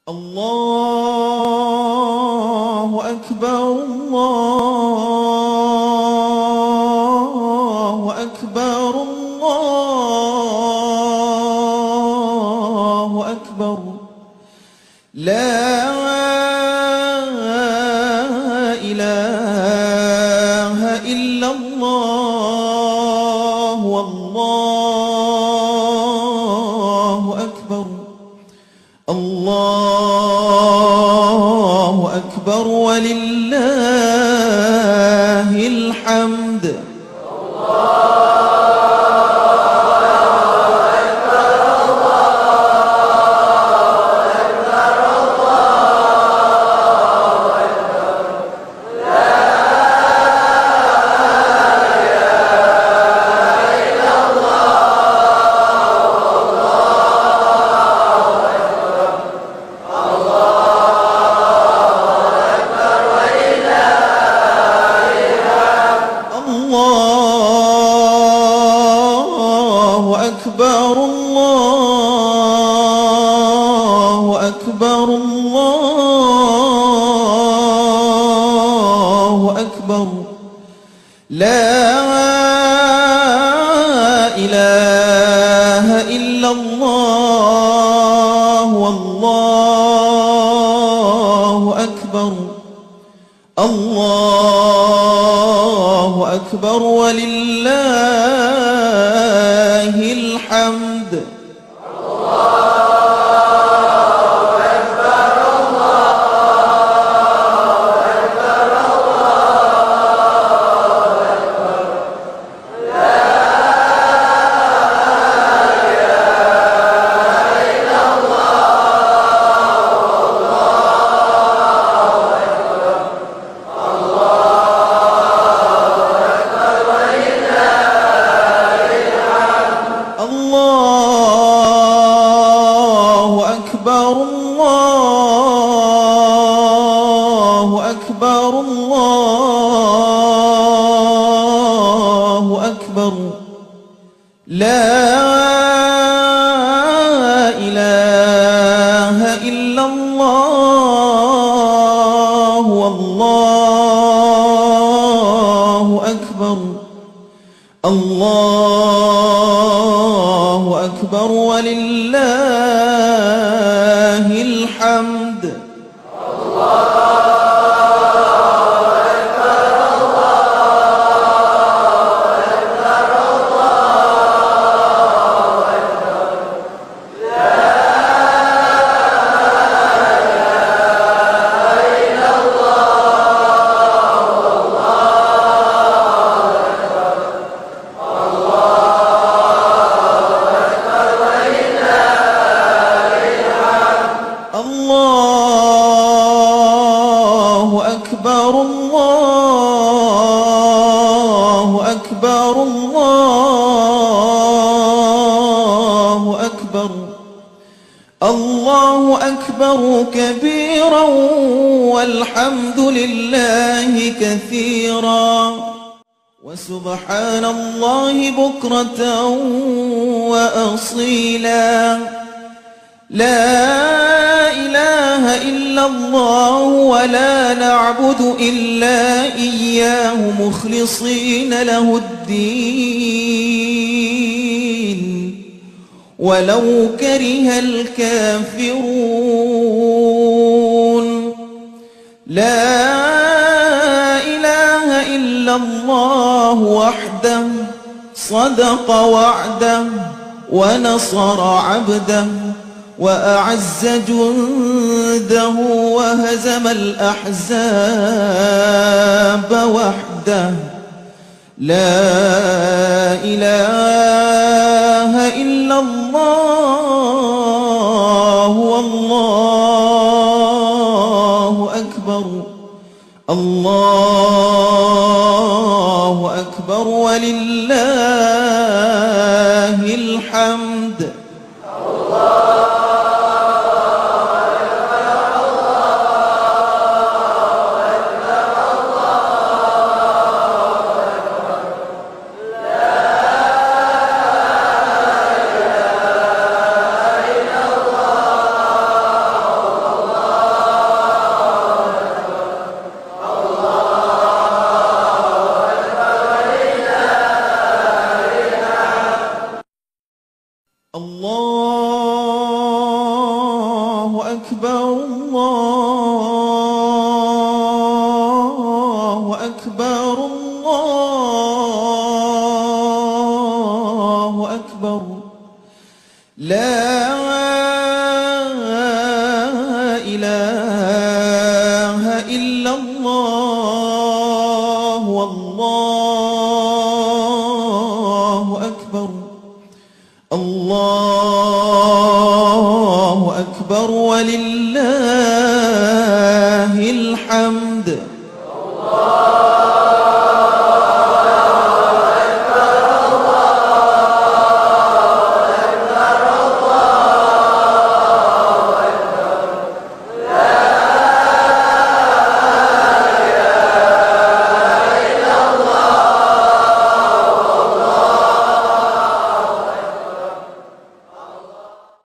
الله أكبر الله أكبر الله أكبر لا إله إلا الله والله أكبر الله أكبر ولله الحمد. الله أكبر الله أكبر الله أكبر لا إله إلا الله والله أكبر الله أكبر ولله الحمد. الله أكبر الله أكبر الله أكبر لا إله إلا الله والله أكبر الله أكبر ولله الحمد. الله أكبر الله أكبر الله أكبر الله أكبر كبيرا والحمد لله كثيرا وسبحان الله بكرة وأصيلا لا إله إلا الله ولا نعبد إلا إياه مخلصين له الدين ولو كره الكافرون لا إله إلا الله وحده صدق وعده ونصر عبده وأعز جنده وهزم الأحزاب وحده لا إله إلا الله والله أكبر الله أكبر ولله الحمد. أكبر الله أكبر الله أكبر لا إله إلا الله والله أكبر الله أكبر ولله الحمد.